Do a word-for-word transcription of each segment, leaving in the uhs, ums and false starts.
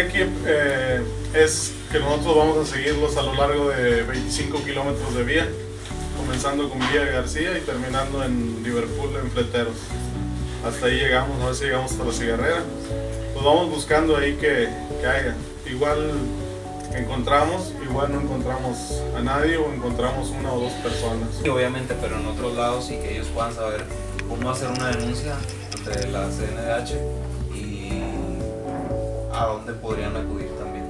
aquí eh, es que nosotros vamos a seguirlos a lo largo de veinticinco kilómetros de vía, comenzando con Villa García y terminando en Liverpool, en Fleteros. Hasta ahí llegamos, a ver si llegamos hasta la Cigarrera. Pues vamos buscando ahí que, que haya. Igual encontramos, igual no encontramos a nadie o encontramos una o dos personas. Y obviamente, pero en otros lados y que ellos puedan saber cómo hacer una denuncia ante la C N D H y a dónde podrían acudir también.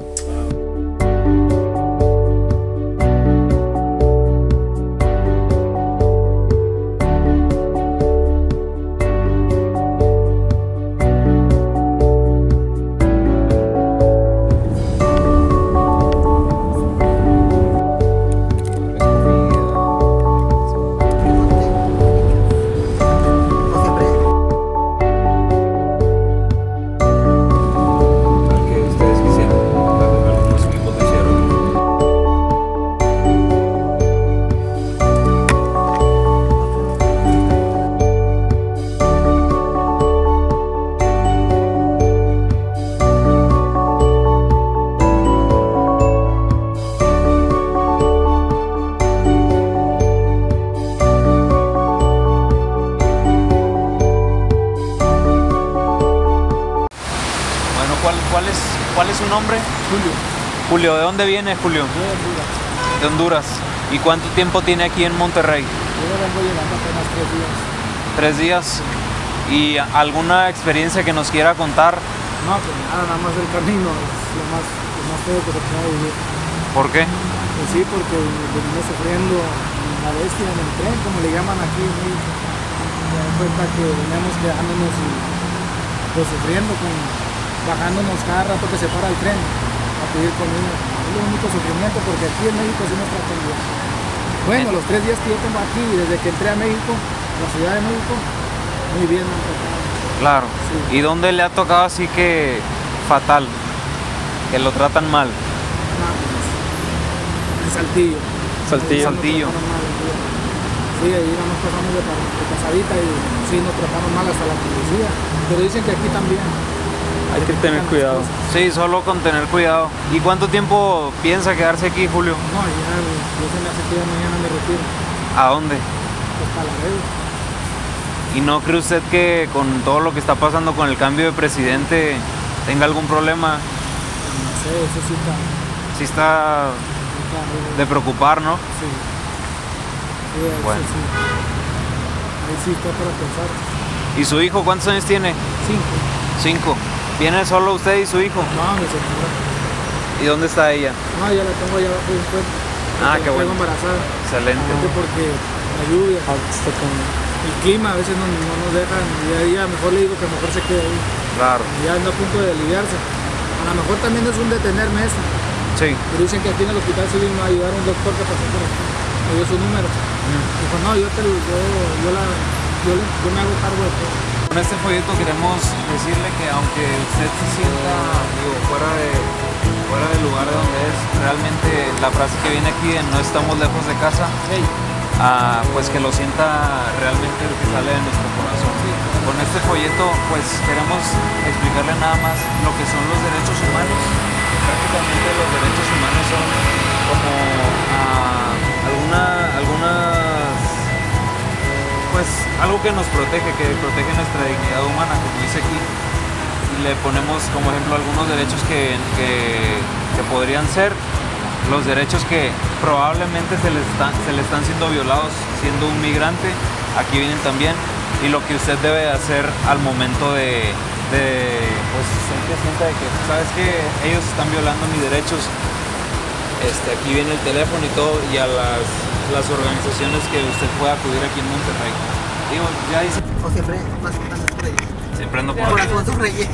¿Cuál, cuál, es, ¿Cuál es su nombre? Julio. Julio, ¿de dónde viene Julio? De Honduras. De Honduras. ¿Y cuánto tiempo tiene aquí en Monterrey? Yo vengo llegando apenas tres días. Tres días. ¿Y alguna experiencia que nos quiera contar? No, pues nada, nada más el camino es lo más, lo más feo que se puede vivir. ¿Por qué? Pues sí, porque venimos sufriendo en la bestia, en el tren, como le llaman aquí en México. Me doy cuenta que veníamos quedándonos y pues sufriendo con... bajándonos cada rato que se para el tren a pedir comida. Es el único sufrimiento porque aquí en México sí nos tratan bien. Bueno, los tres días que yo tengo aquí, desde que entré a México, la Ciudad de México, muy bien me han tratado. Claro. Sí. ¿Y dónde le ha tocado así que fatal? Que lo tratan mal. No, pues, en Saltillo. Saltillo. Ahí Saltillo. nos trataron mal, sí, ahí nada más pasamos de, de pasadita y sí nos trataron mal hasta la policía. Pero dicen que aquí también. Hay que tener cuidado. Sí, solo con tener cuidado. ¿Y cuánto tiempo piensa quedarse aquí, Julio? No, ya, yo se me hace que ya mañana me retiro. ¿A dónde? Pues para la red. ¿Y no cree usted que con todo lo que está pasando con el cambio de presidente tenga algún problema? No sé, eso sí está. Sí está está de preocupar, ¿no? Sí. Sí, eso Bueno. sí. Ahí sí está para pensar. ¿Y su hijo cuántos años tiene? Cinco. Cinco. ¿Viene solo usted y su hijo? No, mi señora. ¿Y dónde está ella? No, ya la tengo allá abajo de un puente. Ah, qué bueno. Tengo embarazada. Excelente. Aparte porque la lluvia, el clima a veces no, no nos dejan. Y ahí a lo mejor le digo que mejor se quede ahí. Claro. Ya anda a punto de aliviarse. A lo mejor también es un detenerme esta. Sí. Pero dicen que aquí en el hospital sí vino a ayudar a un doctor que pasó por aquí. Me dio su número. Mm. Dijo, no, yo, te, yo, yo, la, yo, le, yo me hago cargo de todo. Con este folleto queremos decirle que aunque usted se sienta digo, fuera, de, fuera del lugar de donde es, realmente la frase que viene aquí de no estamos lejos de casa, Hey. ah, pues que lo sienta realmente lo que sale de nuestro corazón. Con este folleto pues queremos explicarle nada más lo que son los derechos humanos. Prácticamente los derechos humanos son como ah, alguna, algunas pues algo que nos protege, que protege nuestra dignidad humana, como dice aquí, y le ponemos como ejemplo algunos derechos que, que, que podrían ser los derechos que probablemente se le están, se le están siendo violados siendo un migrante, aquí vienen también, y lo que usted debe hacer al momento de, de pues sentir cuenta de que, ¿sabes qué? Ellos están violando mis derechos. Este, aquí viene el teléfono y todo, y a las, las organizaciones que usted pueda acudir aquí en Monterrey. Digo, ya dice... O siempre más andas por ahí. Siempre ando por Por aquí. Alfonso Reyes.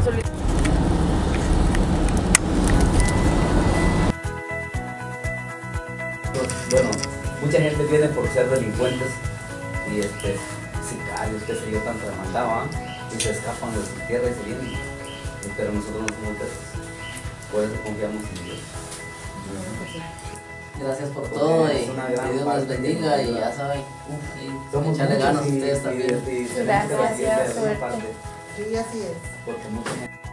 Bueno, mucha gente viene por ser delincuentes y este, sicarios, qué sé yo, tanta maldad, ¿va? Y se escapan de su tierra y se vienen. Pero nosotros no somos de esos. Por eso confiamos en Dios. Gracias por todo y que Dios les bendiga y ya saben, echarle ganas a ustedes también. Gracias, suerte. Sí, así es. Porque mucha gente...